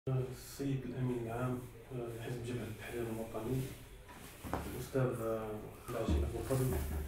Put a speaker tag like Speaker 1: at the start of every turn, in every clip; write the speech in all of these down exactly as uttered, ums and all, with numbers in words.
Speaker 1: السيد الأمين العام لحزب جبهة التحرير الوطني الأستاذ العشير أبو فضل.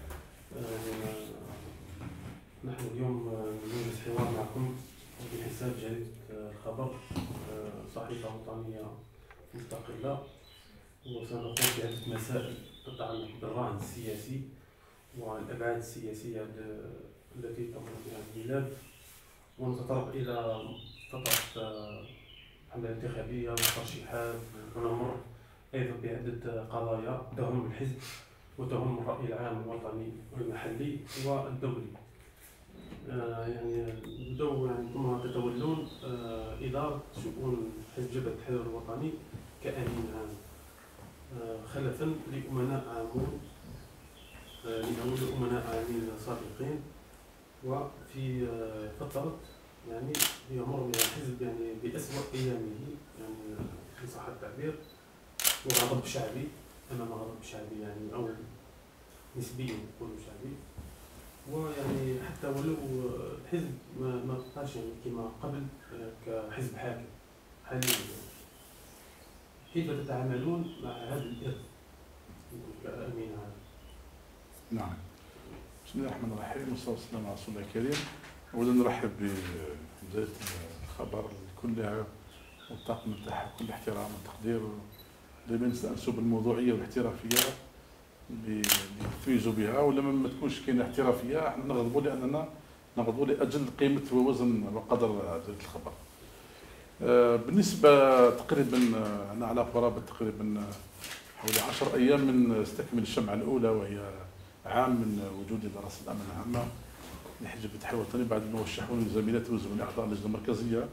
Speaker 1: نحن اليوم نوجد حوار معكم بحساب جريدة الخبر، صحيفة وطنية مستقلة، وسنقوم بعدة مسائل تتعلق بالرهن السياسي والأبعاد السياسية التي تمر بها البلاد، ونتطرق إلى فترة الحملة الانتخابية والترشيحات، ونمر أيضا بعدة قضايا تهم الحزب وتهم الرأي العام الوطني والمحلي والدولي. آه يعني نبدأ يعني ثم تتولون آه إدارة شؤون حزب جبهة التحرير الوطني كأمين عام، آه خلفا لأمناء عامون آه لأمناء عامين سابقين، وفي آه فترة يعني يمر بها الحزب يعني بأسوأ أيامه، يعني في صح التعبير، وغضب شعبي أمام غضب شعبي يعني، أو نسبيا يكون شعبي. ويعني حتى ولو الحزب ما ما بقاش يعني كما قبل كحزب حاكم حاليا، كيف تتعاملون مع هذا الإرث كأمين عام؟
Speaker 2: نعم. بسم الله الرحمن الرحيم، والصلاة والسلام على رسول الله الكريم. أولا نرحب بجريدة الخبر كلها والطاقم نتاعها كل احترام وتقدير، دائما نسأل بالموضوعية والاحترافية اللي تميزوا بها، ولما ما تكونش كاينه احترافية احنا نغضبوا لأننا نغضبوا لأجل قيمة ووزن وقدر جريدة الخبر. بالنسبة تقريبا أنا على قرابة تقريبا حوالي عشر أيام من استكمل الشمعة الأولى، وهي عام من وجودي برأس الأمن العامة لحزب التحرير الوطني، بعد ما وشحوني زميلاتي وزملاء أعضاء اللجنة المركزية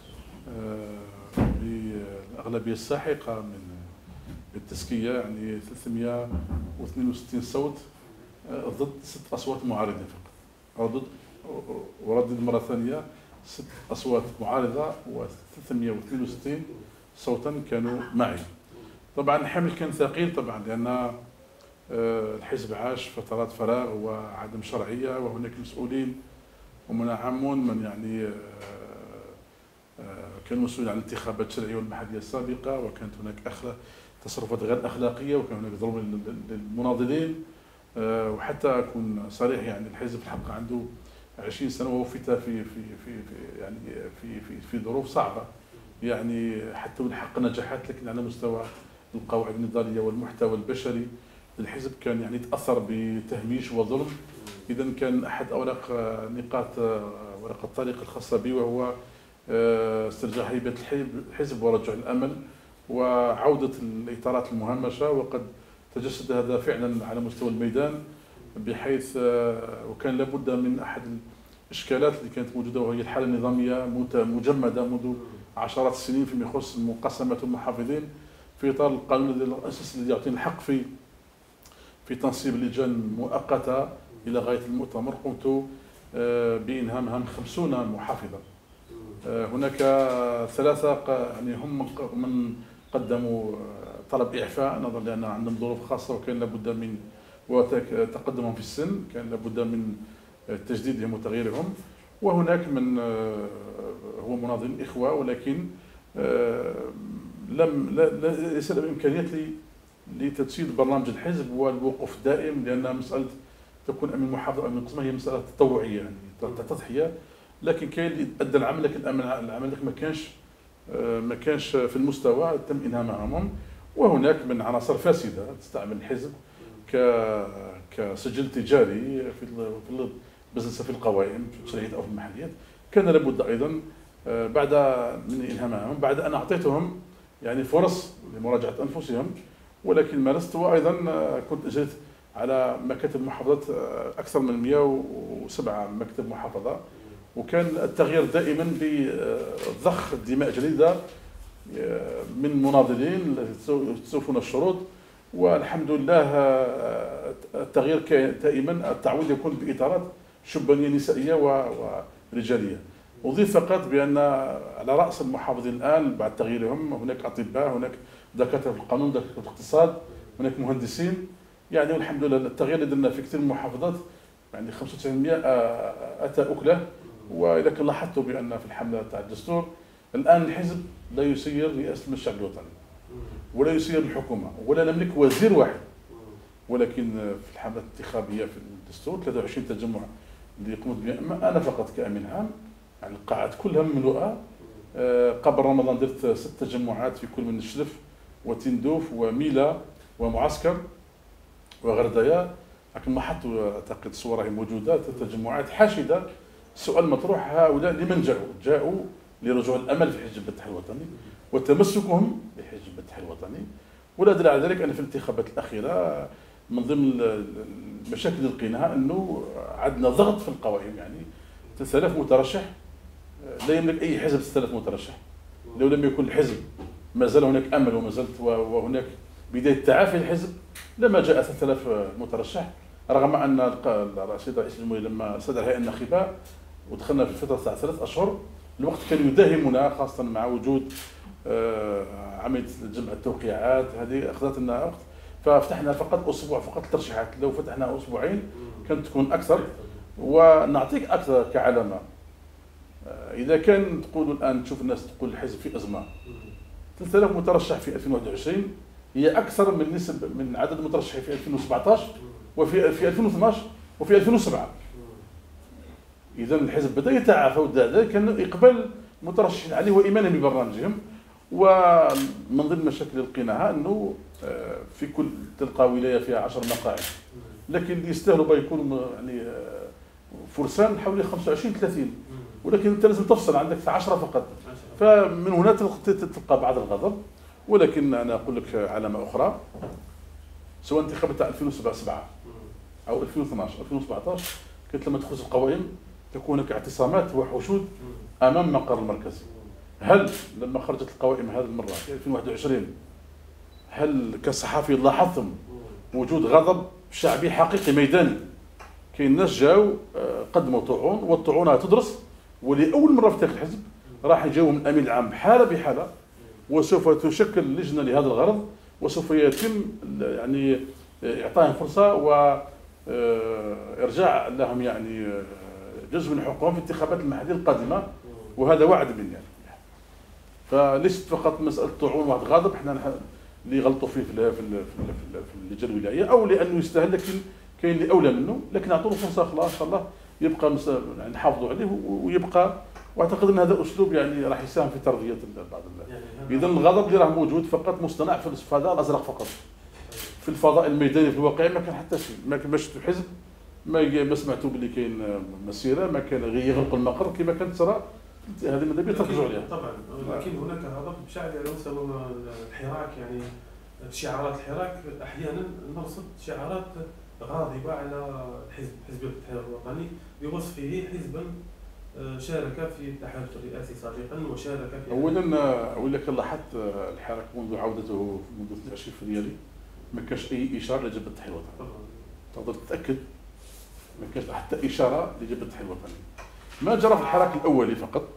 Speaker 2: بالأغلبية الساحقة من التزكية، يعني ثلاثمئة واثنين وستين صوت ضد ست أصوات معارضين فقط، ضد وردد مرة ثانية ست أصوات معارضة و362 صوتا كانوا معي. طبعا الحمل كان ثقيل طبعا، لأن الحزب عاش فترات فراغ وعدم شرعية، وهناك مسؤولين ومن عامون من يعني كانوا مسؤولين عن الانتخابات الشرعية والمحلية السابقة، وكانت هناك تصرفات غير أخلاقية، وكان هناك ظلم للمناضلين. وحتى أكون صريح، يعني الحزب الحق عنده عشرين سنة وهو في في في في يعني في في في ظروف صعبة، يعني حتى ونحقق نجاحات، لكن على مستوى القواعد النضالية والمحتوى البشري الحزب كان يعني تأثر بتهميش وظلم. إذا كان أحد أوراق نقاط ورقة الطريق الخاصة بي وهو استرجاع هيبة الحزب ورجع الأمل وعودة الإطارات المهمشة، وقد تجسد هذا فعلا على مستوى الميدان، بحيث وكان لابد من أحد الإشكالات اللي كانت موجودة، وهي الحالة النظامية مجمدة منذ عشرات السنين فيما يخص مقسمة المحافظين في إطار القانون الأساسي الذي يعطينا الحق في في تنصيب لجان مؤقتة إلى غاية المؤتمر. قمت بإنهاء مهام خمسين محافظة. هناك ثلاثة يعني هم من قدموا طلب إعفاء نظرا لأن عندهم ظروف خاصة، وكان لابد من وتقدمهم في السن، كان لابد من تجديدهم وتغييرهم. وهناك من هو مناضلين إخوة، ولكن لم ليس لهم إمكانيات لتجسيد برنامج الحزب والوقوف الدائم، لأن مسألة تكون أمين محافظة أو أمين قسم هي مسألة تطوعية، يعني تضحية، لكن كاين اللي أدى العمل، لكن العمل ما كانش ما كانش في المستوى تم إنهاء معهم. وهناك من عناصر فاسدة تستعمل الحزب ك كسجل تجاري في في البزنس، في القوائم في الشركات أو في المحليات. كان لابد أيضا بعد من إنهاء معهم، بعد أن أعطيتهم يعني فرص لمراجعة أنفسهم، ولكن مارست. وأيضا كنت أجريت على مكاتب محافظات أكثر من مئة وسبعة مكتب محافظة، وكان التغيير دائما بضخ دماء جديدة من مناضلين يستوفون الشروط. والحمد لله التغيير دائما التعويض يكون بإطارات شبانية نسائية ورجالية. أضيف فقط بأن على رأس المحافظين الآن بعد تغييرهم هناك أطباء، هناك دكاترة في القانون، دكاترة في الاقتصاد، هناك مهندسين، يعني والحمد لله التغيير اللي درنا في كثير من المحافظات يعني خمسة وتسعين بالمئة أتى أكله. وإذا كان لاحظتوا بأن في الحملة تاع الدستور الآن الحزب لا يسير رئاسة الشعب الوطني ولا يسير الحكومة ولا نملك وزير واحد، ولكن في الحملة الانتخابية في الدستور ثلاثة وعشرين تجمع اللي قمت بها أنا فقط كأمين عام، يعني القاعات كلها مملوءة. قبل رمضان درت ست تجمعات في كل من الشرف وتندوف وميلا ومعسكر وغردايا، لكن ما حطوا اعتقد صورها موجوده، تجمعات حاشده. السؤال مطروح هؤلاء لمن جاءوا؟ جاءوا لرجوع الامل في حزب الاتحاد الوطني وتمسكهم بحزب الاتحاد الوطني. ولا دليل على ذلك ان في الانتخابات الاخيره من ضمن المشاكل اللي لقيناها انه عندنا ضغط في القوائم، يعني ثلاثة آلاف مترشح، لا يملك اي حزب ستة آلاف مترشح. لو لم يكن الحزب ما زال هناك امل وما زالت وهناك بدايه تعافي الحزب لما جاء ثلاثة آلاف مترشح، رغم ان السيد رئيس الجمهوريه لما صدر هيئه الناخبه ودخلنا في فتره تاع ثلاث اشهر الوقت كان يداهمنا، خاصه مع وجود عمليه جمع التوقيعات هذه اخذت لنا وقت، ففتحنا فقط اسبوع فقط الترشيحات. لو فتحنا اسبوعين كانت تكون اكثر. ونعطيك اكثر كعلامه، اذا كان تقولوا الان تشوف الناس تقول الحزب في ازمه، ثلاثة آلاف مترشح في ألفين وواحد وعشرين هي اكثر من نسب من عدد المترشحين في ألفين وسبعطاش وفي في ألفين واثناش وفي ألفين وسبعة. اذا الحزب بدا يتعافى وذلك كان اقبال مترشحين عليه وايمانا ببرنامجهم. ومن ضمن المشاكل اللي لقيناها انه في كل تلقى ولايه فيها عشر مقاعد، لكن اللي يستاهلوا يكونوا يعني فرسان حوالي خمسة وعشرين ثلاثين، ولكن انت لازم تفصل عندك عشرة فقط. فمن هنا تلقى بعض الغضب. ولكن انا اقول لك علامه اخرى، سواء انتخابات تاع ألفين وسبعة او ألفين واثناش ألفين وسبعطاش، كانت لما تخرج القوائم تكون هناك اعتصامات وحشود امام المقر المركزي. هل لما خرجت القوائم هذه المره في ألفين وواحد وعشرين هل كصحفي لاحظتم وجود غضب شعبي حقيقي ميداني؟ كاين ناس جاوا قدموا طعون، والطعون تدرس، ولاول مره في تاريخ الحزب راح يجاوب الامين العام بحاله بحاله، وسوف تشكل لجنه لهذا الغرض، وسوف يتم يعني اعطائهم فرصه وارجاع لهم يعني جزء من حقوقهم في الانتخابات المحليه القادمه، وهذا وعد مني يعني. فليست فقط مساله طعون واحد غاضب احنا اللي غلطوا فيه في في في اللجنه الولائيه او لانه يستاهل، لكن كاين اللي اولى منه، لكن نعطوا له فرصه اخرى ان شاء الله يبقى يعني نحافظوا عليه ويبقى. واعتقد ان هذا اسلوب يعني راح يساهم في تربيه بعض الناس. اذا الغضب اللي راه موجود فقط مصطنع في الفضاء الازرق فقط، في الفضاء الميداني في الواقع ما كان حتى شيء. ما كان باش الحزب ما ما سمعتوا باللي كاين مسيره، ما كان غير يغلقوا المقر كما كانت تصرى. هذه ماذا بيا تركزوا عليها
Speaker 1: طبعا. لكن هناك غضب شعبي على مستوى الحراك، يعني شعارات الحراك احيانا نرصد شعارات غاضبه على الحزب حزب الاتحاد الوطني بوصفه حزبا شارك في التحالف الرئاسي سابقا وشارك في.
Speaker 2: اولا اقول لك لاحظت الحراك منذ عودته منذ اثنين وعشرين فبراير ما كانش اي اشاره لجبهه الاتحاد الوطني. تقدر تتاكد ما كانش حتى اشاره لجبهه الاتحاد الوطني. ما جرى في الحراك الاولي فقط،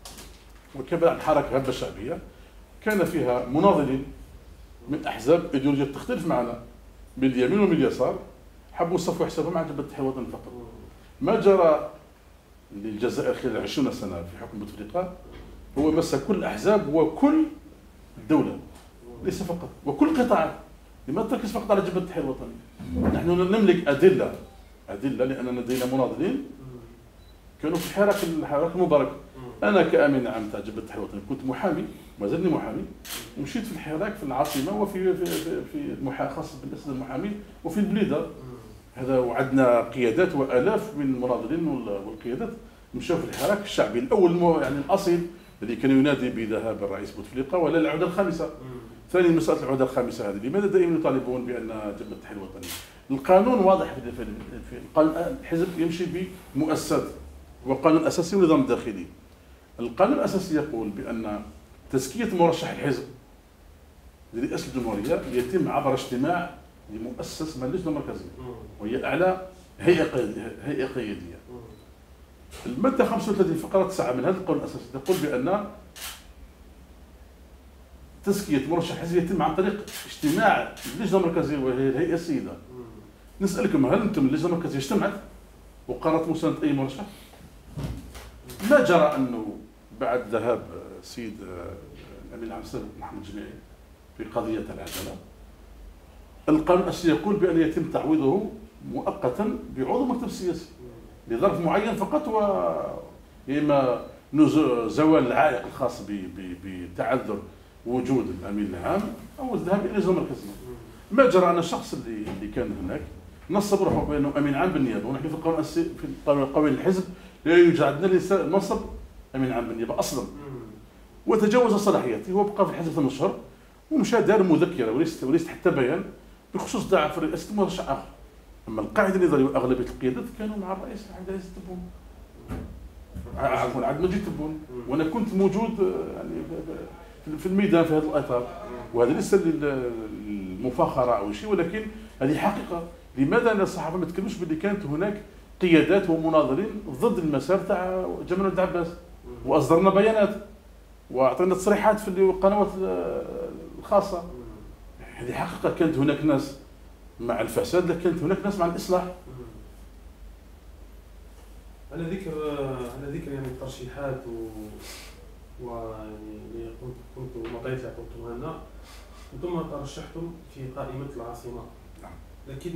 Speaker 2: وكان عن حركه هبه شعبيه كان فيها مناضلين من احزاب ايديولوجيه تختلف معنا من اليمين ومن اليسار، حبوا يصفوا حسابهم مع جبهه الاتحاد الوطني فقط. ما جرى للجزائر خلال عشرين سنه في حكم بوتفليقه هو مس كل الاحزاب وكل الدوله، ليس فقط وكل القطاعات. لماذا تركز فقط على جبهه الاتحاد الوطني؟ نحن نملك ادله ادله لاننا لدينا مناضلين كانوا في حراك الحراك المبارك. انا كامين عام تاع جبهه الاتحاد الوطني كنت محامي، ما زلني محامي، ومشيت في الحراك في العاصمه وفي في في, في خاصه بالاسد المحامي وفي البليده. هذا وعندنا قيادات والاف من المناضلين والقيادات مشاو في الحراك الشعبي الاول يعني الاصيل الذي كان ينادي بذهاب الرئيس بوتفليقه ولا العوده الخامسه. ثاني مساله العوده الخامسه هذه، لماذا دائما يطالبون بان جبهه الاتحاد الوطني؟ القانون واضح في في القانون، الحزب يمشي بمؤسسات وقانون اساسي ونظام داخلي. القانون الاساسي يقول بان تزكيه مرشح الحزب لرئاسه الجمهوريه يتم عبر اجتماع لمؤسس من اللجنه المركزيه وهي اعلى هيئه قياديه هيئه قياديه. الماده خمسة وثلاثين فقره تسعة من هذا القانون الاساسي تقول بان تزكيه مرشح الحزب يتم عن طريق اجتماع اللجنه المركزيه وهي الهيئه السيده. نسالكم هل انتم اللجنه المركزيه اجتمعت وقررت مسانده اي مرشح؟ ما جرى انه بعد ذهاب السيد الامين العام السابق محمد جميعي في قضيه العداله، القانون الاساسي يقول بان يتم تعويضه مؤقتا بعضو المكتب السياسي لظرف معين فقط، و اما زوال العائق الخاص بتعذر وجود الامين العام او الذهاب الى اجراء مركزي. ما جرى ان الشخص اللي اللي كان هناك نصب روحه بانه امين عام بالنيابه، ونحن في القانون الاساسي في القانون القومي للحزب لا يوجد عندنا منصب امين عام بالنيابه اصلا، وتجاوز صلاحياته. هو بقى في الحزب ثمان اشهر ومشى دار مذكره وليست وليست حتى بيان بخصوص ضعف رئاسه مرشح اخر. اما القاعده النظريه واغلبيه القيادات كانوا مع الرئيس عبد العزيز تبون، عفوا عبد المجيد تبون، وانا كنت موجود يعني في الميدان في هذا الاطار، وهذا ليس للمفاخره او شيء، ولكن هذه حقيقه. لماذا ان الصحافه ما تكلمش باللي كانت هناك قيادات ومناظرين ضد المسار تاع جمال عبد العباس، واصدرنا بيانات واعطينا تصريحات في القنوات الخاصه. هذه حقيقه، كانت هناك ناس مع الفساد، لكن كانت هناك ناس مع الاصلاح.
Speaker 1: على ذكر على ذكر يعني الترشيحات و ويعني كنت كنت المعطيات اللي عطيتوها لنا، انتم ترشحتم في قائمه العاصمه، لكن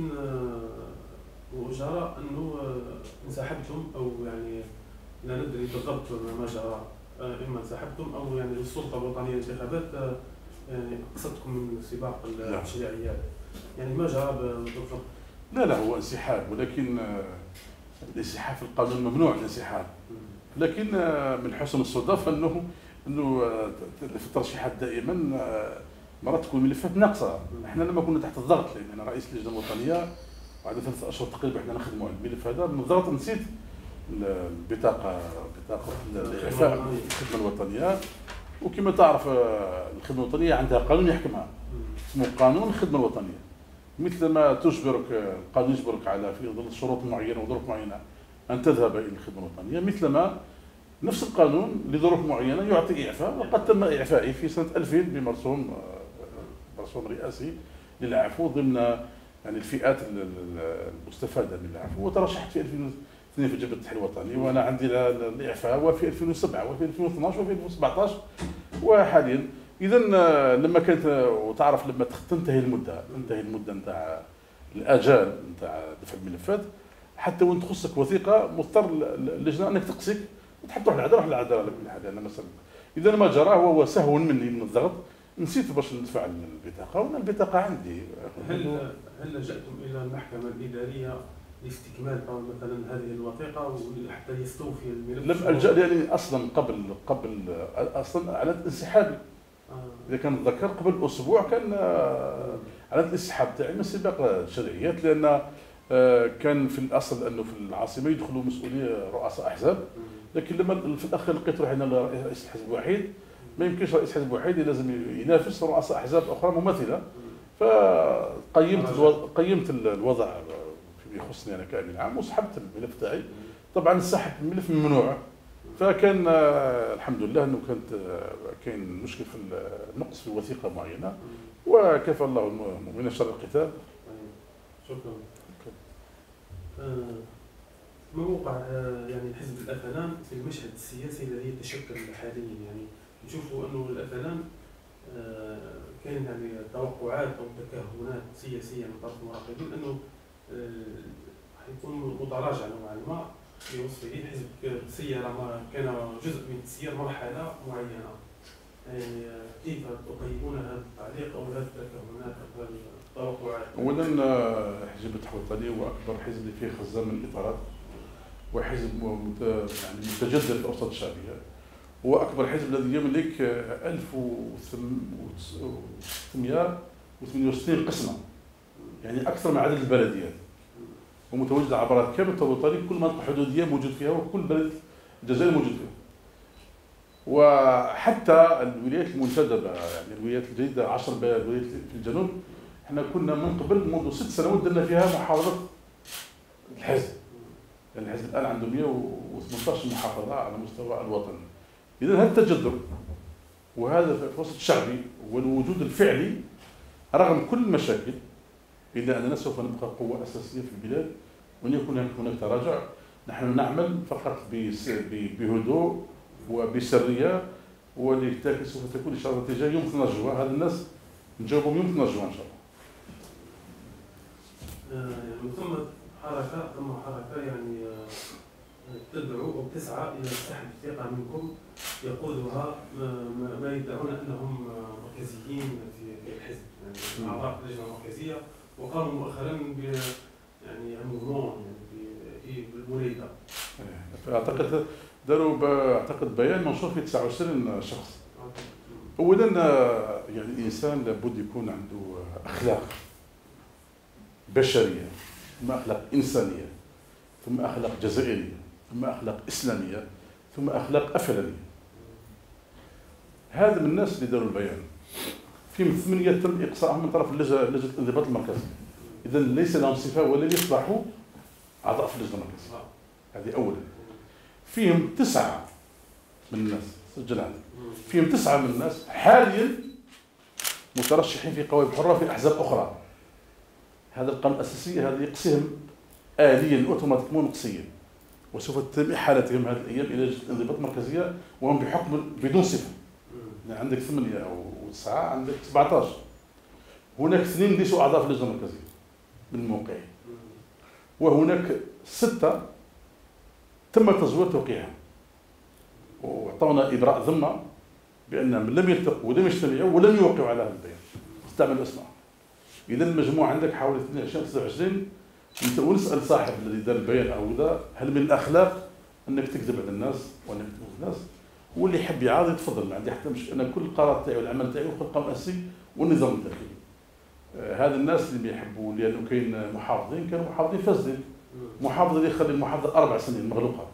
Speaker 1: وجرى انه انسحبتم، او يعني لا ندري بالضبط ما جرى، اما انسحبتم او يعني السلطه الوطنيه للانتخابات يعني قصدتكم من سباق التشريعيات، يعني ما جرى بالضبط؟
Speaker 2: لا لا هو انسحاب، ولكن الانسحاب في القانون ممنوع الانسحاب، لكن من حسن الصدف انه انه في الترشيحات دائما مرات تكون ملفات ناقصه. احنا لما كنا تحت الضغط، لان انا رئيس اللجنه الوطنيه بعد ثلاث اشهر تقريبا احنا نخدموا على الملف هذا، من الضغط نسيت البطاقه بطاقه الاعفاء الخدمه الوطنيه. وكما تعرف الخدمه الوطنيه عندها قانون يحكمها اسمه قانون الخدمه الوطنيه، مثل ما تجبرك القانون يجبرك على في ظل شروط معينه وظروف معينه ان تذهب الى الخدمه الوطنيه، مثل ما نفس القانون لظروف معينه يعطي اعفاء، وقد تم اعفائي في سنه ألفين بمرسوم مرسوم رئاسي للعفو ضمن يعني الفئات المستفاده من العفو، وترشحت في ألفين واثنين في جبهه التحرير الوطني، وانا عندي الاعفاء وفي ألفين وسبعة وفي ألفين واثني عشر وفي ألفين وسبعة عشر وحاليا. اذا لما كانت وتعرف لما تنتهي المده تنتهي المده نتاع الاجال نتاع دفع الملفات، حتى وين تخصك وثيقه مضطر اللجنه انك تقصيك وتحب تروح للعداله، روح للعداله على كل حال. انا مثلا اذا ما جرى هو سهو مني من الضغط، نسيت باش ندفع البطاقه، وانا البطاقه عندي.
Speaker 1: هل هل لجأتم الى المحكمه الاداريه لاستكمال مثلا هذه الوثيقه وحتى يستوفي الملف؟
Speaker 2: لم الجا لاني اصلا قبل قبل اصلا اعلنت انسحابي. آه. اذا كان تذكر قبل اسبوع كان اعلنت الانسحاب تاعي من سباق الشرعيات، لان كان في الاصل انه في العاصمه يدخلوا مسؤولي رؤساء احزاب، لكن لما في الاخير لقيت روحي انا رئيس الحزب وحيد، ما يمكنش رئيس حزب وحيد، لازم ينافس رؤساء احزاب اخرى مماثله. فقيمت الوضع قيمت الوضع فيما يخصني انا كامين عام وسحبت الملف تاعي. طبعا السحب الملف ممنوع، فكان الحمد لله انه كانت كاين مشكل في النقص في وثيقه معينه، وكفى الله المؤمنين شر القتال.
Speaker 1: شكرا. ما موقع يعني حزب الأفنان في المشهد السياسي الذي يتشكل حاليا؟ يعني نشوفوا انه الأفنان كاين يعني توقعات او تكهنات سياسيه من طرف المراقبين انه حيكون متراجع نوعا ما في وصفه حزب سير كان جزء من تسيير مرحله معينه. يعني كيف تقيمون هذا التعليق او هذه التكهنات او هذه التوقعات؟
Speaker 2: اولا حزب التحرير الوطني هو اكبر حزب اللي فيه خزان من الاطارات، وحزب يعني متجدد في الاوساط الشعبيه، هو اكبر حزب الذي يملك ألف وستمائة وثمانية وستين قسمه، يعني اكثر من عدد البلديات، ومتواجد عبر كامل التحرير الوطني، كل منطقه حدوديه موجود فيها وكل بلد الجزائر موجود فيها. وحتى الولايات المنتدبه يعني الولايات الجديده عشر ولايات في الجنوب، احنا كنا من قبل منذ ست سنوات درنا فيها محافظه الحزب، يعني الحزب الان عنده مئة وثمانية عشر محافظه على مستوى الوطن. اذا هذا التجذر وهذا في الوسط الشعبي والوجود الفعلي رغم كل المشاكل، الا اننا سوف نبقى قوه اساسيه في البلاد، وان يكون هناك تراجع. نحن نعمل فقط بهدوء وبسريه، واللي سوف تكون ان شاء الله النتيجه يوم اثني عشر جوان. هذا الناس نجاوبهم يوم اثني عشر جوان ان شاء الله.
Speaker 1: يعني ثم حركه ثم حركه يعني تدعو او تسعى الى سحب الثقه منكم يقودها ما يدعون انهم مركزيين في الحزب، يعني اعضاء اللجنه المركزيه، وقاموا مؤخرا ب يعني موفمون يعني في الوليده.
Speaker 2: اعتقد داروا اعتقد بيان منشور في تسعة وعشرين شخص. اولا يعني الانسان لابد يكون عنده اخلاق بشريه، ثم اخلاق انسانيه، ثم اخلاق جزائريه، ثم اخلاق اسلاميه، ثم اخلاق افلانيه. هذا من الناس اللي داروا البيان. فيهم ثمانيه تم اقصائهم من طرف لجنه لجنه الانضباط المركزي، اذا ليس لهم صفه ولن يصبحوا اعضاء في اللجنه المركزيه. هذه اولا. فيهم تسعه من الناس سجل عندي، فيهم تسعه من الناس حاليا مترشحين في قوائم حره في احزاب اخرى. هذا القانون الاساسي هذا يقصيهم اليا اوتوماتيكمون نقصيا، وسوف تتم احالتهم هذه الايام الى لجنه الانضباط المركزيه وهم بحكم بدون صفه. يعني عندك ثمانيه او تسعه، عندك سبعة عشر. هناك اثنين ليسوا اعضاء في اللجنه المركزيه من الموقعين، وهناك سته تم تزوير توقيعهم واعطونا ابراء ذمه بانهم لم يلتقوا ولم يجتمعوا ولم يوقعوا على هذا البيان، استعملوا اسمائهم. اذا المجموع عندك حوالي اثنين وعشرين تسعة وعشرين. ونسال صاحب الذي دار البيان او ذا، هل من الاخلاق انك تكذب على الناس وانك تكذب الناس؟ واللي يحب يعارض يتفضل، ما عندي حتى مشكل. انا كل القرار تاعي والعمل تاعي وفق القانون الاساسي والنظام الداخلي. آه هذا الناس اللي ما يحبوا، لانه كاين محافظين كانوا محافظين فاسدين. محافظ اللي يخلي المحافظه اربع سنين مغلوقه،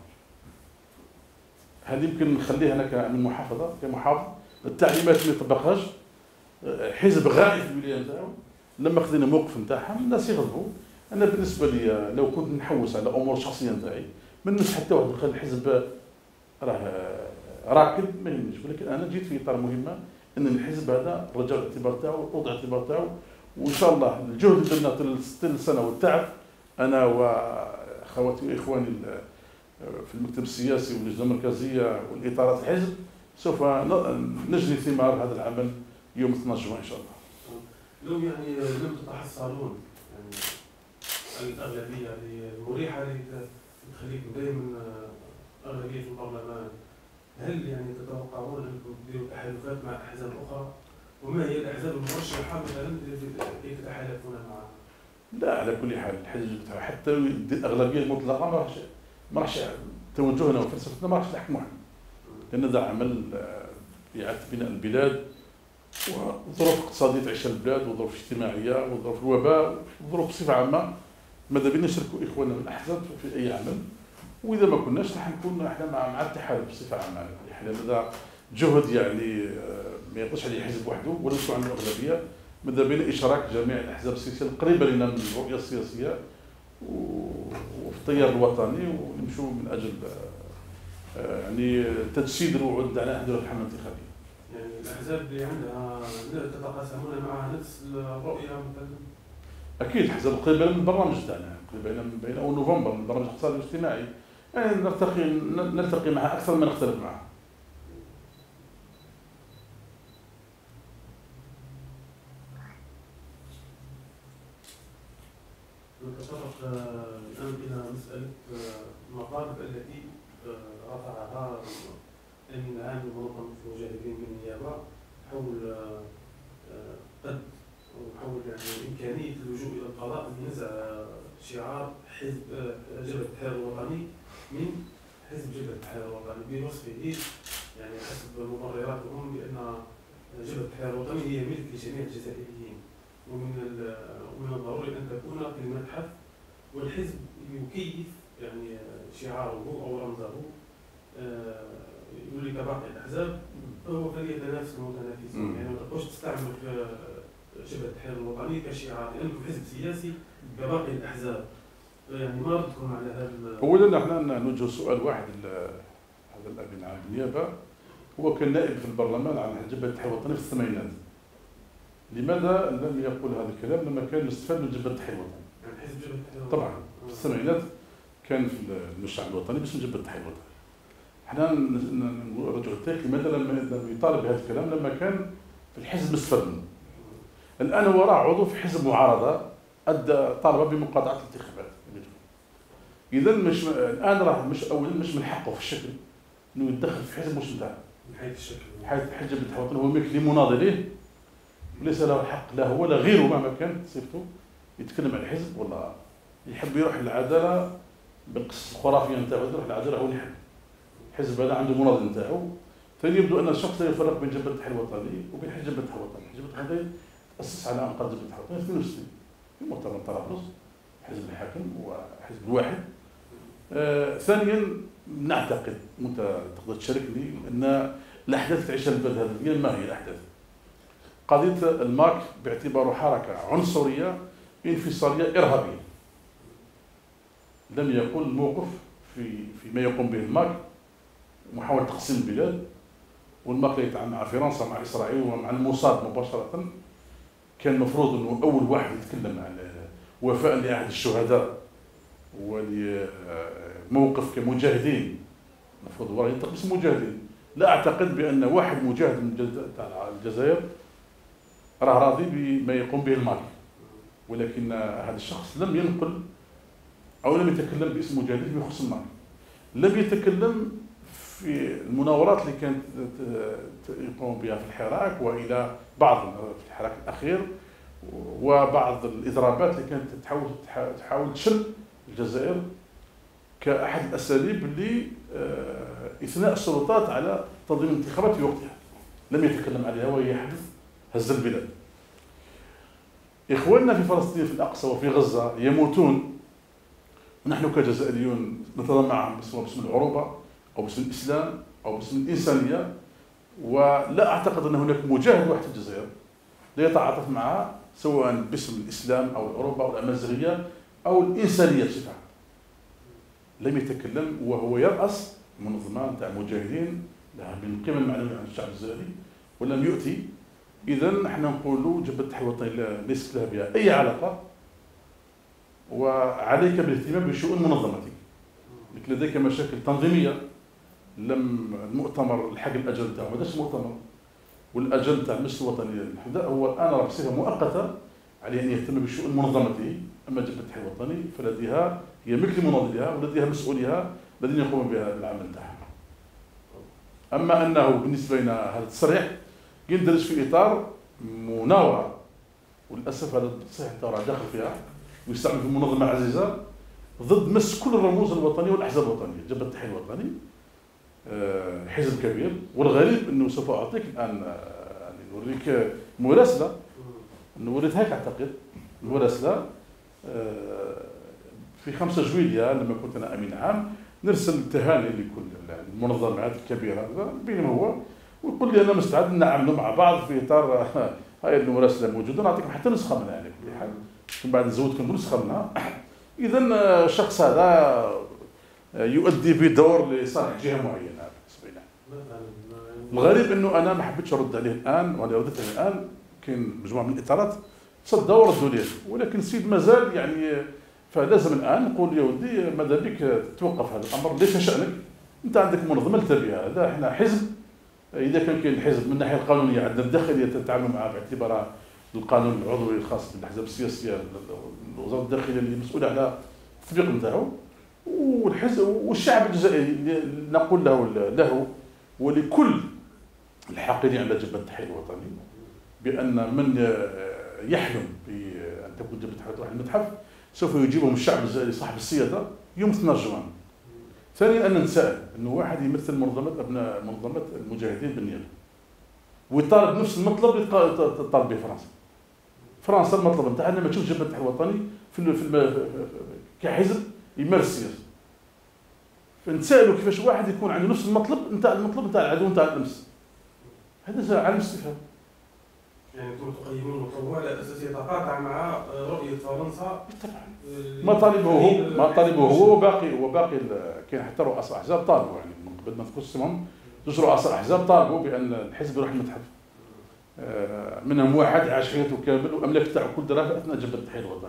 Speaker 2: هل يمكن نخليها انا كمن محافظه كمحافظ التعليمات ما يطبقهاش؟ حزب غائب في الولايه نتاعو، لما خذينا موقف نتاعهم الناس يغضبوا. انا بالنسبه لي لو كنت نحوس على امور شخصيه نتاعي ما نمس حتى واحد نخلي الحزب راه راكد ما يهمنيش، ولكن انا جيت في اطار مهمه ان الحزب هذا رجع الاعتبار تاعو ووضع الاعتبار تاعو، وان شاء الله الجهد اللي درنا طيل السنه والتعب انا واخواتي واخواني في المكتب السياسي واللجنه المركزيه والاطارات الحزب سوف نجني ثمار هذا العمل يوم اثني عشر جوان ان شاء الله.
Speaker 1: لو يعني لم تتحصلون يعني الاغلبيه المريحه اللي تخليكم دائما اغلبيه في البرلمان، هل يعني تتوقعون انكم تديروا تحالفات مع الاحزاب الاخرى؟ وما هي الاحزاب المرشحه مثلا كيف تتحالفون معها؟
Speaker 2: لا، على كل حال الحزب حتى الاغلبيه المطلقه ما راحش ما راحش توجهنا وفلسفتنا ما راحش تحكموا عليه، لان هذا عمل اعاده بناء البلاد وظروف اقتصاديه تعيشها البلاد وظروف اجتماعيه وظروف الوباء وظروف بصفه عامه. ماذا بينا نشاركوا اخواننا من الاحزاب في اي عمل، واذا ما كناش راح نكون احنا مع مع التحالف بصفه عامه. على كل حال هذا جهد يعني ما يقدرش عليه حزب وحده ولا يكون عنده اغلبيه. ماذا بين اشراك جميع الاحزاب السياسيه القريبه لنا من الرؤيه السياسيه وفي التيار الوطني، ونمشوا من اجل يعني تجسيد الوعود تاعنا حدود الحمله الانتخابيه.
Speaker 1: يعني الاحزاب اللي عندها تتقاسمون معها نفس الرؤيه مثلا؟
Speaker 2: اكيد الاحزاب قريبه من البرنامج تاعنا، قريبه من بين اول نوفمبر من البرنامج الاقتصادي والاجتماعي، يعني نلتقي نلتقي معها اكثر من نختلف معها.
Speaker 1: نتطرق الآن إلى مسألة المطالب التي رفعها الأمين العام لمنظمة المجاهدين بالنيابة حول قد وحول يعني إمكانية اللجوء إلى القضاء بنزع شعار حزب جبهة التحرير الوطني من حزب جبهة التحرير الوطني بوصفه يعني حسب مبرراتهم بأن جبهة التحرير الوطني هي ملك لجميع الجزائريين، ومن ومن الضروري ان تكون كلمه حث، والحزب يكيف يعني شعاره او رمزه يقول لك باقي الاحزاب فهو فليتنافس المتنافسون. يعني ما تقدرش تستعمل شبه التحرير الوطني كشعار لانه حزب سياسي كباقي الاحزاب. يعني ما ردكم على هذا؟
Speaker 2: اولا احنا نوجه سؤال واحد هذا الامين العام للنيابه، هو كان نائب في البرلمان عن جبهه التحرير الوطني في الثمانينات. لماذا لم يقول هذا الكلام لما كان يستفاد من جبهه التحرير الوطني؟
Speaker 1: يعني حزب جبهه التحرير
Speaker 2: طبعا في السبعينات كان في المشروع الوطني باسم جبهه التحرير الوطني. احنا نرجع للتاريخ، لماذا لم لم يطالب بهذا الكلام لما كان في الحزب مستفاد منه؟ الان هو راه عضو في حزب معارضه ادى طالب بمقاطعه الانتخابات. اذا مش الان راه مش اولا مش من حقه في الشكل انه يتدخل في حزب مش نتاعه
Speaker 1: من حيث الشكل،
Speaker 2: من حيث حزب الاتحاد الوطني. هو ملك لمناضليه وليس له الحق لا هو ولا غيره مهما كانت صفته يتكلم عن الحزب، ولا يحب يروح للعداله بالقصص الخرافيه نتاعو يروح للعداله هو اللي يحب. الحزب هذا عنده مناضل نتاعو. ثاني يبدو ان الشخص لا يفرق بين جبهه التحرير الوطني وبين حزب الاتحاد الوطني. حزب الاتحاد الوطني تاسس على انقاض جبهه الاتحاد الوطني اثنين وستين في مؤتمر طرابلس، حزب الحاكم وحزب الواحد. آه ثانيا نعتقد وانت تقدر تشاركني ان الاحداث اللي تعيشها البلد هذا اليوم ما هي الاحداث؟ قضيه الماك باعتباره حركه عنصريه انفصاليه ارهابيه. لم يكن الموقف في فيما يقوم به الماك محاوله تقسيم البلاد، والماك يتعامل مع فرنسا مع اسرائيل ومع الموساد مباشره. كان المفروض انه اول واحد يتكلم عن وفاء لعهد الشهداء ولموقف كمجاهدين، المفروض هو ينطق باسم مجاهدين. لا اعتقد بان واحد مجاهد من الجزائر راه راضي بما يقوم به الماك، ولكن هذا الشخص لم ينقل او لم يتكلم باسم مجاهدين فيما يخص الماك. لم يتكلم في المناورات اللي كانت يقوم بها في الحراك والى بعض في الحراك الاخير، وبعض الاضرابات اللي كانت تحاول تحاول تشل الجزائر كاحد الاساليب لاثناء السلطات على تنظيم الانتخابات في وقتها. لم يتكلم عليها وهي حدث هز البلاد. اخواننا في فلسطين في الاقصى وفي غزه يموتون، ونحن كجزائريون نتضامن معهم باسم العروبه او باسم الاسلام او باسم الانسانيه. ولا اعتقد ان هناك مجاهد واحد في الجزائر لا يتعاطف معها سواء باسم الاسلام او العروبه او الامازيغيه او الانسانيه بصفه عامه. لم يتكلم وهو يراس منظمه نتاع مجاهدين لها من القيمه المعنويه عن الشعب الجزائري ولم يؤتي. اذا نحن نقولوا جبهه التحرير الوطني ليست لها بها اي علاقه، وعليك بالاهتمام بشؤون منظمتك. لديك مشاكل تنظيميه. لم المؤتمر الحق الاجل تاعو ما دارش مؤتمر، والاجل تاع المجلس الوطني للحداء هو الان راه بصفه مؤقته عليه ان يهتم بشؤون منظمته. اما جبهه التحرير الوطني فلديها هي ملك لمناضليها ولديها مسؤوليها الذين يقومون بها العمل تاعها. اما انه بالنسبه لنا هذا التصريح يندرج في اطار مناوره، وللاسف هذا التصريح تاع داخل فيها ويستعمل في منظمه عزيزه ضد مس كل الرموز الوطنيه والاحزاب الوطنيه. جبهه التحرير الوطني حزب كبير، والغريب انه سوف اعطيك الان نوريك مراسله نوريتها هيك اعتقد مراسله في خمسة جويلية لما كنت انا امين عام نرسل تهاني لكل المنظمات الكبيره بينما هو ويقول لي انا مستعد نعملوا مع بعض في اطار هاي المراسله موجوده، نعطيكم حتى نسخه منها يعني بكل حال من بعد نزودكم نسخه منها. اذا الشخص هذا يؤدي بدور لصالح جهه معينه بالنسبه لنا. الغريب انه انا ما حبيتش ارد عليه الان ولا رديت عليه الان، كاين مجموعه من الاطارات صدوا وردوا ليه، ولكن السيد مازال يعني فلازم الان نقول يا ودي ماذا بك توقف هذا الامر، ليس شانك انت عندك منظمه التربيه. هذا احنا حزب، اذا كان كاين الحزب من الناحيه القانونيه عندنا الداخليه تتعامل معه باعتبارها القانون العضوي الخاص بالاحزاب السياسيه، وزاره الداخليه اللي مسؤوله على التطبيق نتاعو، والحزب والشعب الجزائري نقول له له ولكل الحاقدين على جبهه التحرير الوطني بان من يحلم بان تكون جبهه التحرير الوطني المتحف سوف يجيبهم الشعب الجزائري صاحب السياده يوم اثنين جوان. ثانيا ان نتساءل انه واحد يمثل منظمه ابناء منظمه المجاهدين بالنيابه ويطالب نفس المطلب اللي طالب به فرنسا. فرنسا المطلب نتاعها لما تشوف جبهه التحرير الوطني في في كحزب يمارس السياسه. فنتسائلوا كيفاش واحد يكون عنده نفس المطلب نتاع المطلب نتاع العدو نتاع الامس. هذا علم استفهام.
Speaker 1: يعني انتم تقيمون المطلوب على اساس يتقاطع مع رؤيه فرنسا.
Speaker 2: بالطبع. ما طالبه هو ما طالبه هو وباقي وباقي كاين حتى رؤساء احزاب طالبوا يعني من قبل ما نذكر اسمهم زوج رؤساء احزاب طالبوا بان الحزب يروح المتحف. منهم واحد عاش حياته كامل واملاك تاعو كل درهم اثناء جبهه التحرير الوطني.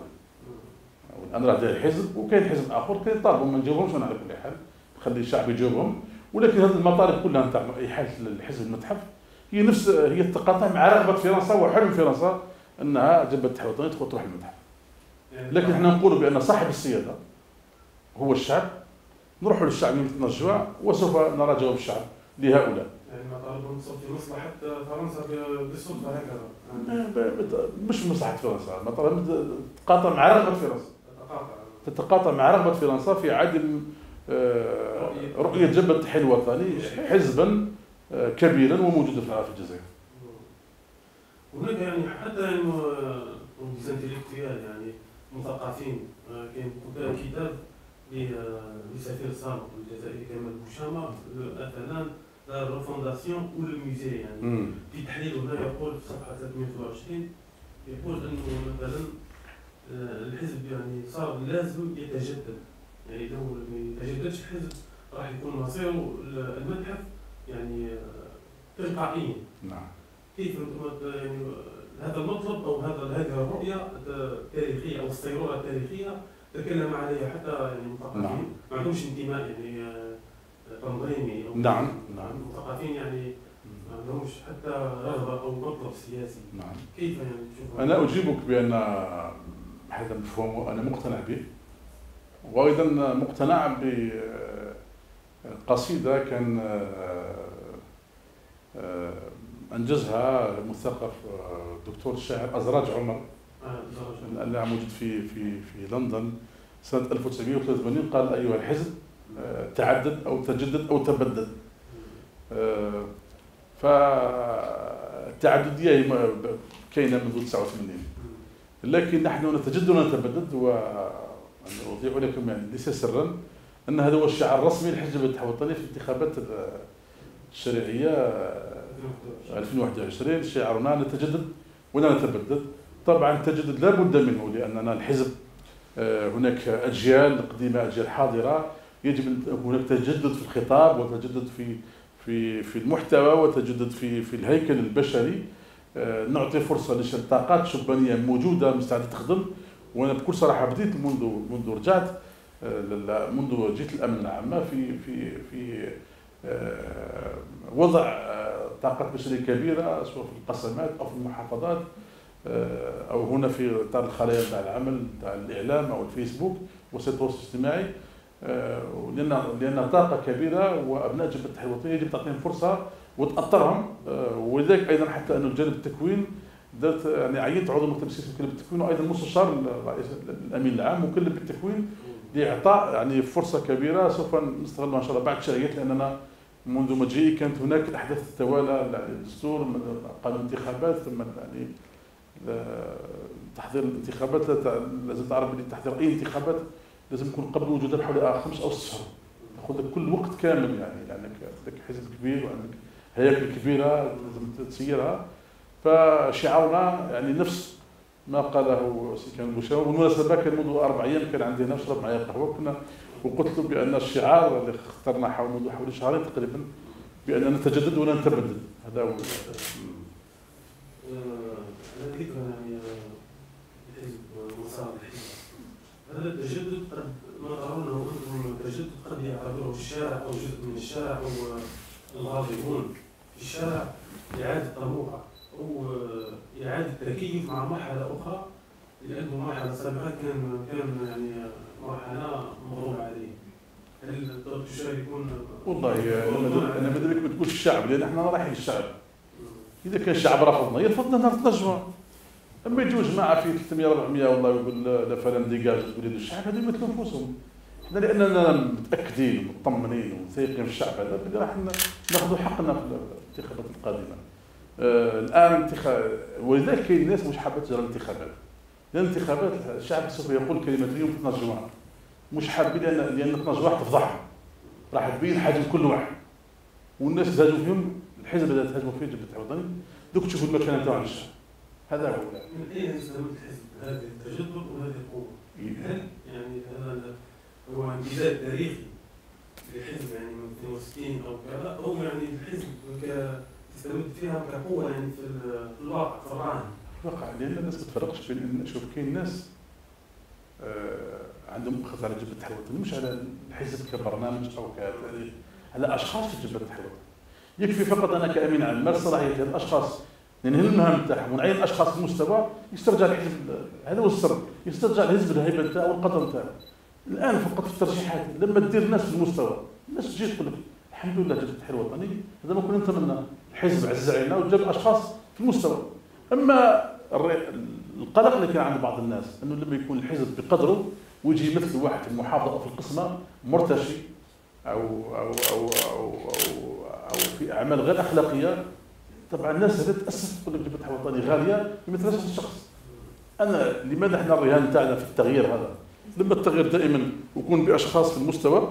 Speaker 2: والان راه داير حزب وكاين حزب اخر كاين طالبوا ما نجاوبهمش انا على كل حال، خلي الشعب يجاوبهم. ولكن هذه المطالب كلها نتاع احاله الحزب المتحف هي نفس هي تتقاطع مع رغبه فرنسا وحلم فرنسا انها جبهه التحرير الوطني تدخل تروح المتحف. لكن احنا نقول بان صاحب السياده هو الشعب، نروحوا للشعب نتنجوا وسوف نرى جواب الشعب لهؤلاء.
Speaker 1: يعني مطالبهم في مصلحه فرنسا بالصدفه هكذا؟
Speaker 2: مش مصلحه فرنسا، مطالب تتقاطع مع رغبه فرنسا. تتقاطع مع رغبه فرنسا في عدم رؤيه جبهه التحرير الوطني حزبا كبيرا وموجودا في الجزائر.
Speaker 1: هناك يعني حتى يعني انتلكتويال يعني مثقفين، كاين كتاب للسفير السابق الجزائري كمال بوشامه مثلا لا ريفونداسيون او لو ميوزي، يعني في تحليل هنا يقول في صفحه ثلاثمئة وثلاثة وعشرين يقول انه مثلا الحزب يعني صار لازم يتجدد، يعني لو ما يتجددش الحزب راح يكون مصيره المتحف يعني تلقائيا.
Speaker 2: نعم. كيف
Speaker 1: انتم يعني هذا المطلب او هذا هذه الرؤيه التاريخيه او الصيروره التاريخيه تكلم عليها حتى يعني مثقفين ما عندهمش انتماء يعني تنظيمي او
Speaker 2: نعم نعم
Speaker 1: مثقفين يعني ما عندهمش حتى رغبه او مطلب سياسي.
Speaker 2: نعم.
Speaker 1: كيف يعني تشوف؟
Speaker 2: انا اجيبك بان هذا مفهوم وانا مقتنع به، وايضا مقتنع بقصيده كان انجزها المثقف الدكتور الشاعر ازراج عمر اللي موجود في في في لندن سنه ألف وتسعمئة وثلاثة وثمانين، قال ايها الحزب تعدد او تجدد او تبدد. فالتعدديه كاينه منذ تسعة وثمانين، لكن نحن نتجدد ونتبدد. واضيع لكم يعني ليس سرا ان هذا هو الشعار الرسمي لحزب التحرير الوطني في الانتخابات الشرعيه ألفين وواحد وعشرين. شعارنا نتجدد ولا نتبدد. طبعا التجدد لا بد منه، لاننا الحزب هناك اجيال قديمه اجيال حاضره، يجب هناك تجدد في الخطاب وتجدد في في في المحتوى وتجدد في في الهيكل البشري. نعطي فرصه لطاقات شبانيه موجوده مستعده تخدم. وانا بكل صراحه بديت منذ منذ رجعت منذ جيت الامن العامه في في في وضع طاقات بشريه كبيره سواء في القسمات او في المحافظات او هنا في اطار الخلايا نتاع العمل نتاع الاعلام او الفيسبوك وسائل التواصل الاجتماعي. لان لان طاقه كبيره وابناء جبهه التحرير الوطني يجب تعطيهم فرصه وتاثرهم. ولذلك ايضا حتى انه الجانب التكوين درت يعني عينت عضو مكتب السياسي مكلف بالتكوين وايضا مستشار الرئيس الامين العام مكلف بالتكوين لاعطاء يعني فرصه كبيره سوف نستغلها ان شاء الله بعد شهريات. لاننا منذ مجيئي كانت هناك احداث تتوالى الدستور قانون الانتخابات ثم يعني تحضير الانتخابات. لازم تعرف ان تحضير اي انتخابات لازم يكون قبل وجودها حوالي خمس او ست شهور، تاخذ لك كل وقت كامل يعني لانك عندك حزب كبير وعندك هياكل كبيره لازم تسيرها. فشعارنا يعني نفس ما قاله سي كامل بوشامه. بالمناسبه كان منذ اربع ايام كان عندي هنا نشرب معايا قهوه كنا وقلت له بان الشعار اللي اخترناه حول منذ حوالي شهرين تقريبا باننا نتجدد ولا نتبدل. هذا هو.
Speaker 1: على ذكر يعني الحزب ومسار الحزب، هذا التجدد قد ما ترونه انتم التجدد قد يعتبره الشارع او جزء من الشارع او الغاضبون في الشارع اعاده طموحه او اعاده تكيف مع مرحله اخرى، لانه المرحله السابقه كان كان يعني مرحله مغضوب عليه. هل تشاركون؟
Speaker 2: والله انا ماذا بك ما تقولش الشعب، لان احنا رايحين للشعب. اذا كان الشعب رفضنا يرفضنا نهار التنجمه. اما يجوا جماعه في ثلاثمئة أربعمئة والله يقول لا فلان ديجاج تقول الشعب هذو يمثلوا انفسهم. احنا لاننا متاكدين ومطمنين ومثيقين في الشعب هذا اللي راح ناخذوا حقنا في الانتخابات القادمه. آه الان انتخاب ولذلك كاين الناس مش حابه تجرى الانتخابات. لان الانتخابات الشعب سوف يقول كلمه اليوم تنجمها. مش حابين لان لان تنجمها تفضحهم. راح تبين حجم كل واحد. والناس يتهاجموا فيهم الحزب اللي تهاجموا فيه جبهه التحرير الوطني دوك تشوفوا المكانه تاع الشعب. هذا هو.
Speaker 1: من اين يستمد الحزب هذه التجدد وهذه القوه؟ هل يعني هذا هو امتداد تاريخي للحزب يعني من اثنين وستين او كذا، او يعني الحزب تستمد فيها كقوه يعني في الواقع في الراهن؟
Speaker 2: الواقع لان الناس ما تفرقش بين شوف كاين ناس آه عندهم خطر على جبهه التحرير الوطني مش على الحزب كبرنامج او كتاريخ، على اشخاص في جبهه التحرير الوطني. يكفي فقط انا كامين عام نمارس صلاحيه هذه الاشخاص، ننهي المهام تاعهم ونعين اشخاص في المستوى يسترجع الحزب. هذا هو السر، يسترجع الحزب الهيبه تاعو والقدر تاعو. الان فقط في الترشيحات لما دير الناس في المستوى، الناس تجي تقول لك الحمد لله جبهه التحرير الوطني هذا ما كنا نتمنى، الحزب عز علينا وجاب اشخاص في المستوى. اما القلق اللي كان عند بعض الناس انه لما يكون الحزب بقدره ويجي يمثل واحد في المحافظه او في القسمه مرتشي او او او او, أو, أو في اعمال غير اخلاقيه، طبعا الناس هذا تاسف تقول لك جبهه التحرير الوطني غاليه ما يمثلش الشخص. انا لماذا احنا الرهان تاعنا في التغيير هذا؟ لما التغيير دائما يكون باشخاص في المستوى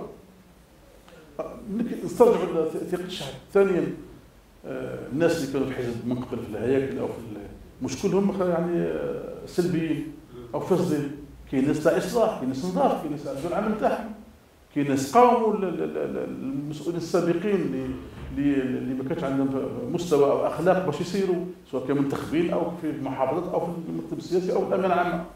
Speaker 2: نسترجعوا ثقه الشعب. ثانيا الناس اللي كانوا في حزب من قبل في الهياكل او في مش كلهم يعني سلبيين او فاسدين، كاين ناس تاع اصلاح، كاين ناس نضاف، كاين ناس عندهم العمل تاعهم، كاين ناس قاوموا المسؤولين السابقين اللي اللي ما كانش عندهم مستوى او اخلاق باش يسيروا سواء كانوا منتخبين او في المحافظات او في المكتب السياسي او الامانه العامه.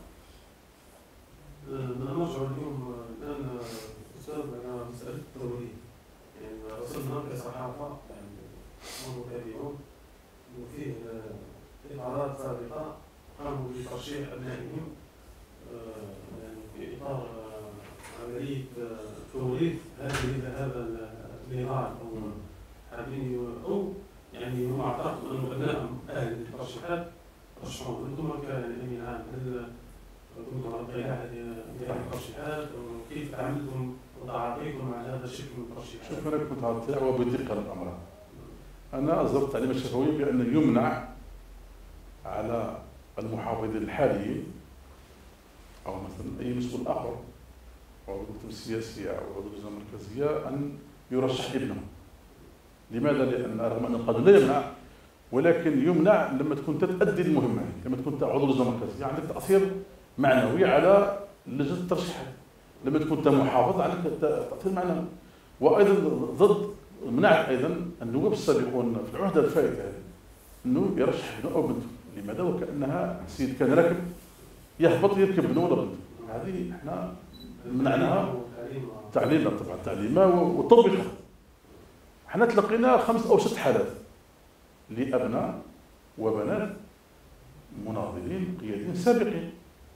Speaker 1: نرجع اليوم الان استاذ على مساله التوريث، يعني وصلنا كصحافه يعني منذ كثير وفيه إطارات سابقة قاموا بترشيح أبنائهم يعني في إطار عملية توريث هذه هذا النضال أو حابين أو يعني هم اعتقدوا أن أبنائهم أهل للترشيحات رشحوهم. أنتم كأمين عام هل كنتم على اطلاع هذه الترشيحات وكيف تعاملتم وتعاطيتم مع هذا الشكل من الترشيحات؟
Speaker 2: شوف أنا كنت على وبدقة الأمر. أنا أصدرت التعليمات الشفوية بأن يمنع على المحافظين الحاليين او مثلا اي مسؤول اخر او المكتب السياسي او عضو اللجنه المركزيه ان يرشح ابنه. لماذا؟ لان رغم ان القانون لا يمنع ولكن يمنع لما تكون تؤدي المهمه، لما تكون عضو اللجنه المركزيه عندك تاثير معنوي على لجنه الترشيحات، لما تكون انت محافظ عندك تاثير معنوي. وايضا ضد منعت ايضا النواب السابقون في العهده الفائته هذه انه يرشح ابنه او بنته. لماذا؟ وكانها سيد كان راكب يهبط يركب ابنه ولا بنته. هذه احنا منعناها تعليمها طبعا تعليمها وطبقها. احنا تلقينا خمس او ست حالات لابناء وبنات مناضلين قياديين سابقين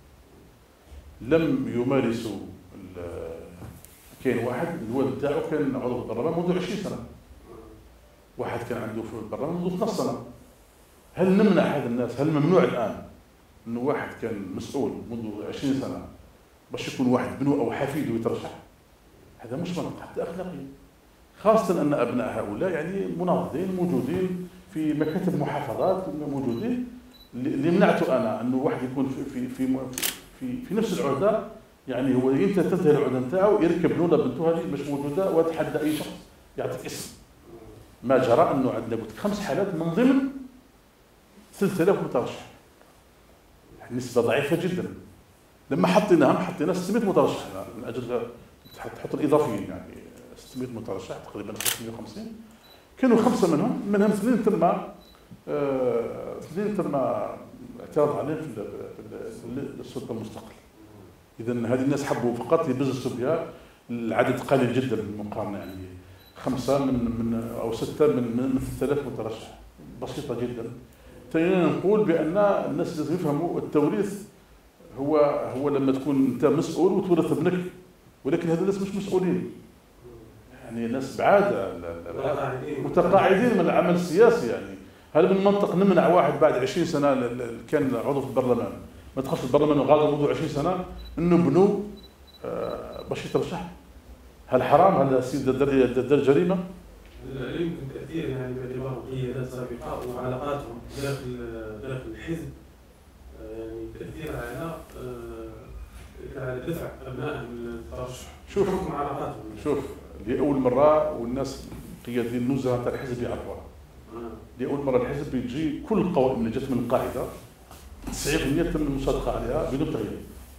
Speaker 2: لم يمارسوا. كاين واحد الوالد تاعو كان عضو في البرلمان منذ عشرين سنه، واحد كان عنده في البرلمان منذ اثناش سنه. هل نمنع هذا الناس؟ هل ممنوع الان انه واحد كان مسؤول منذ عشرين سنه باش يكون واحد بنو او حفيده يترشح؟ هذا مش منطق حتى اخلاقي، خاصه ان ابناء هؤلاء يعني مناضلين موجودين في مكاتب محافظات موجودين. اللي منعته انا انه واحد يكون في في في في, في نفس العهده، يعني هو انت تنتهي العهده نتاعو يركب له بنته هذه مش موجوده وتحدى اي شخص يعطيك اسم. ما جرى انه عندنا قلت خمس حالات من ضمن ثلاثة آلاف مترشح، نسبه ضعيفه جدا. لما حطيناهم حطينا ستمائة مترشح من اجل تحط الاضافيين، يعني ستمائة مترشح تقريبا خمسمائة وخمسين. كانوا خمسه منهم منهم اثنين تم آه اثنين تم اعتراض عليهم في, في السلطه المستقله. اذا هذه الناس حبوا فقط يبزسوا بها العدد قليل جدا بالمقارنه، يعني خمسه من من او سته من من ثلاث آلاف مترشح، بسيطه جدا. ثانيا نقول بان الناس لازم يفهموا التوريث هو هو لما تكون انت مسؤول وتورث ابنك، ولكن هذول الناس مش مسؤولين، يعني ناس بعاد متقاعدين من العمل السياسي. يعني هل من المنطق نمنع واحد بعد عشرين سنه كان عضو في البرلمان ما دخلش البرلمان وغادر منذ عشرين سنه انه بنو باش يترشح؟ هل حرام؟ هل السيد دار جريمه؟
Speaker 1: لا يمكن تاثير يعني باعتبار قيادات سابقه وعلاقاتهم داخل داخل الحزب، يعني تاثير على على دفع ابنائهم للترشح.
Speaker 2: شوف
Speaker 1: حكم علاقاتهم.
Speaker 2: شوف لاول مره والناس قياديين النزهه تاع الحزب يعرفوها. لاول مره الحزب يجي كل القوائم اللي جات من القاعده تسعين بالمئة تم المصادقه عليها بدون تغيير.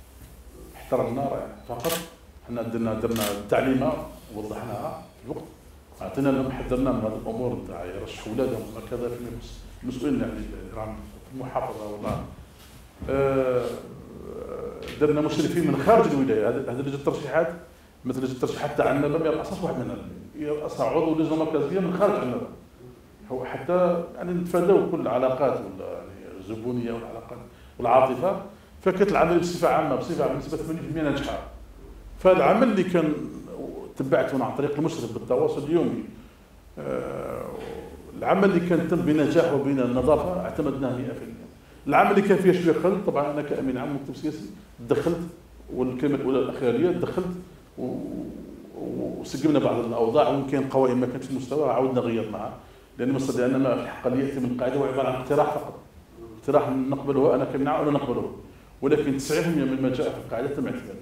Speaker 2: احترمنا فقط، احنا درنا درنا تعليمه ووضحناها في الوقت، اعطينا لهم حذرنا من هذه الامور نتاع يرشحوا اولادهم وكذا في المسؤولين يعني راهم في المحافظه ولا أه درنا مشرفين من خارج الولايه. هذه هذه لجنه الترشيحات مثل الترشيح حتى عنابه ما يرأسش واحد مننا، يرأس عضو لجنه مركزيه من خارج عنابه. هو حتى يعني نتفاداو كل العلاقات ولا يعني الزبونيه والعلاقات والعاطفه، فكانت العمليه بصفه عامه بصفه عامه بنسبه ثمانين بالمئة ناجحه. فهذا العمل اللي كان تبعته عن طريق المشرف بالتواصل اليومي، آه العمل اللي كان تم بنجاح وبين النظافه اعتمدناه مئة بالمئة. العمل اللي كان فيه شويه خلل، طبعا انا كامين عام مكتب سياسي دخلت، والكلمه الاولى الاخيره لي دخلت وسجلنا بعض الاوضاع، وان كان قوائم ما كانتش في المستوى عاودنا غيرناها، لان مصر لان ما الحق اللي ياتي من القاعده هو عباره عن اقتراح فقط، اقتراح نقبله انا كامين عام ولا نقبله، ولكن تسعين بالمئة من ما جاء في القاعده تم اعتماده.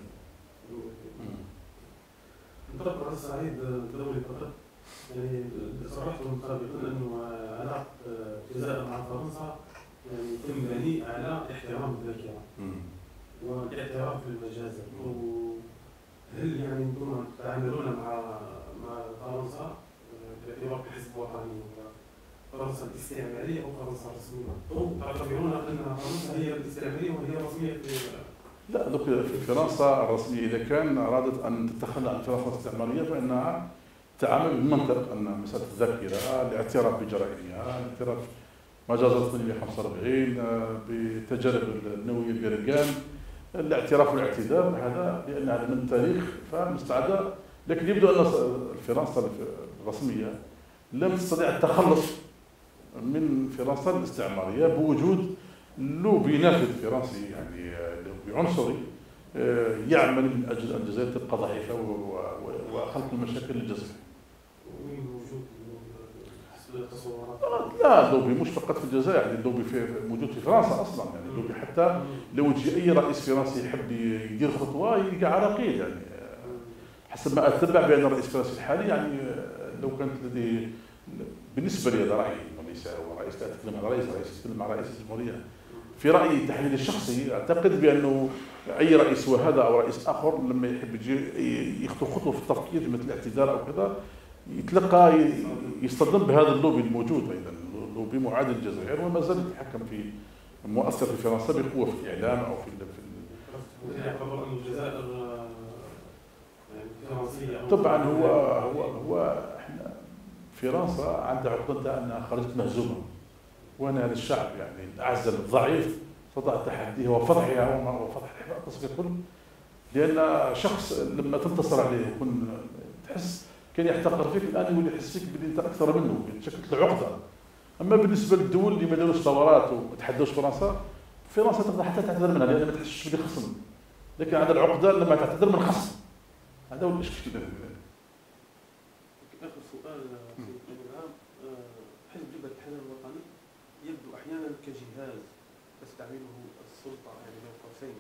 Speaker 1: انطلق الرئيس سعيد دولي قطر، يعني صرحتم سابقا انه علاقه الجزائر مع فرنسا يعني يتم بني على احترام الذاكره والاعتراف بالمجازر. هل يعني انتم تتعاملون مع مع فرنسا باعتبار حزب وطني فرنسا الاستعماريه او فرنسا الرسميه؟ او تعتبرون ان فرنسا هي الاستعماريه وهي الرسميه في
Speaker 2: لا، دوك فرنسا الرسميه اذا كان ارادت ان تتخلى عن فرنسا الاستعماريه فانها تعامل بالمنطق ان مساله الذاكره، الاعتراف بجرائمها، الاعتراف ما جاز ثمانمئة وخمسة وأربعين بتجارب النوويه بيرغان، الاعتراف والاعتذار، هذا لان هذا من التاريخ فمستعده، لكن يبدو ان فرنسا الرسميه لم تستطيع التخلص من فرنسا الاستعماريه بوجود لوبي نافذ فرنسي يعني لوبي عنصري يعمل من اجل ان الجزائر تبقى ضعيفه وخلق المشاكل للجزائر.
Speaker 1: وين موجود التصورات؟
Speaker 2: لا، لوبي مش فقط في الجزائر، يعني اللوبي في موجود في فرنسا اصلا، يعني اللوبي حتى لو جي اي رئيس فرنسي يحب يدير خطوه يلقى عراقيل، يعني حسب ما اتبع بان الرئيس الفرنسي الحالي يعني لو كانت لديه بالنسبه لي هذا رايي وليس هو رئيس، لا اتكلم على رئيس رئيس اتكلم على رئيس الجمهوريه، في رايي تحليلي الشخصي اعتقد بانه اي رئيس وهذا او رئيس اخر لما يحب يجي يخطو خطوه في التفكير مثل الاعتذار او كذا يتلقى يصطدم بهذا اللوبي الموجود، ايضا اللوبي معادي للجزائر وما زال يتحكم في مؤثر في فرنسا بقوه في الاعلام او في
Speaker 1: في يعتبر ان الجزائر فرنسيه.
Speaker 2: طبعا هو هو هو احنا فرنسا عندها عقدتها انها خرجت مهزومه، وانا للشعب يعني اعزل الضعيف استطاع تحديه وفضحها وفضح التصفيه كله، لان شخص لما تنتصر عليه يكون تحس كان يحتقر فيك، الان يولي يحس فيك بلي انت اكثر منه، شكلت له عقده. اما بالنسبه للدول اللي ما داروش ثورات وما تحدوش فرنسا، فرنسا تقدر حتى تعتذر منها لان ما تحسش بلي خصم، لكن هذا العقده لما تعتذر من خصم، هذا هو الاشكال.
Speaker 3: اخر سؤال سيد الامين العام، حزب جبهه التحرير الوطني يبدو احيانا كجهاز تستعمله السلطه يعني بين قوسين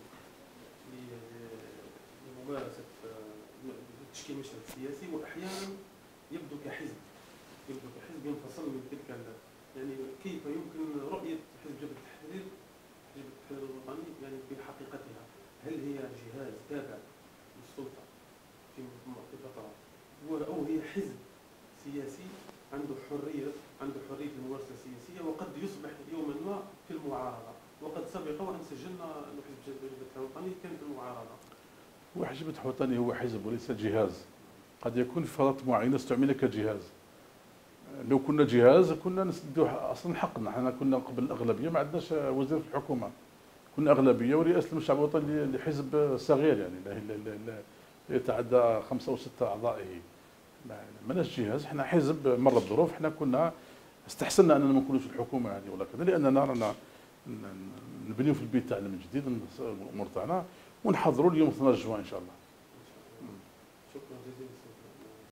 Speaker 3: لممارسه تشكيل مشهد سياسي، واحيانا يبدو كحزب يبدو كحزب ينفصل من تلك يعني كيف يمكن رؤيه حزب جبهه التحرير جبهه التحرير الوطني يعني في حقيقتها؟ هل هي جهاز تابع للسلطه في فتره او هي حزب سياسي عنده حريه عنده حريه الممارسه السياسيه وقد يصبح يوما ما في المعارضه، وقد سبق وان سجلنا ان حزب جبهه التحرير الوطني كان في المعارضه؟
Speaker 2: هو حزب التحرير الوطني هو حزب وليس جهاز، قد يكون في فترات معينه استعمل كجهاز. لو كنا جهاز كنا نسدوا اصلا حقنا، احنا كنا قبل الاغلبيه ما عندناش وزير في الحكومه، كنا اغلبيه ورئاسه المجلس الوطني لحزب صغير يعني لا لا لا يتعدى خمسه او سته اعضائه، ماناش جهاز، احنا حزب مر الظروف، احنا كنا استحسنا اننا ما نكونوش في الحكومه هذه ولا كذا، لاننا رانا نبنيو في البيت تاعنا من جديد الامور تاعنا ونحضروا اليوم اثناشر جوان ان شاء الله.
Speaker 3: شكرا جزيلا.